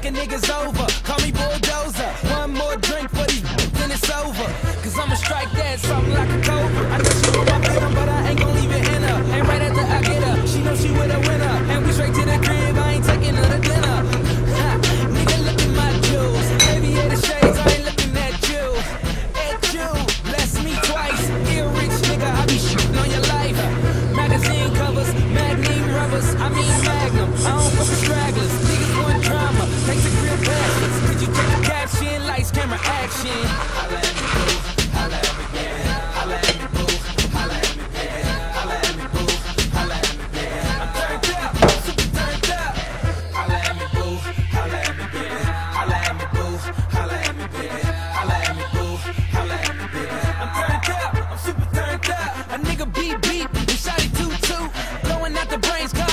taking niggas over. Call me bulldozer. One more drink for these then it's over. Cause I'ma strike that something like a cobra. I know she want my freedom, but I ain't gon' leave it in her. And right after I get her, she know she with a winner. And we straight to the crib, I ain't taking her to dinner. Ha, nigga, look at my jewels. Aviator shades, I ain't looking at you. At you, bless me twice. Ill rich nigga, I be shooting on your life. Magazine covers, magnum rubbers, I mean magnum. I don't fuck with stragglers. Niggas want drama, take the real bastards. Could you take a caption, lights, camera, action? Holla at me, boo. Holla at me, yeah. Holla at me, boo. Holla at me, yeah. Holla at me, boo. Holla at me, yeah. I'm turned up, I'm super turned up. Holla at me, boo. Holla at me, yeah. Holla at me, boo. Holla at me, yeah. Holla at me, boo. Holla at me, yeah. I'm turned up, I'm super turned up. A nigga beep beep, and shawty toot toot, blowing out the brains.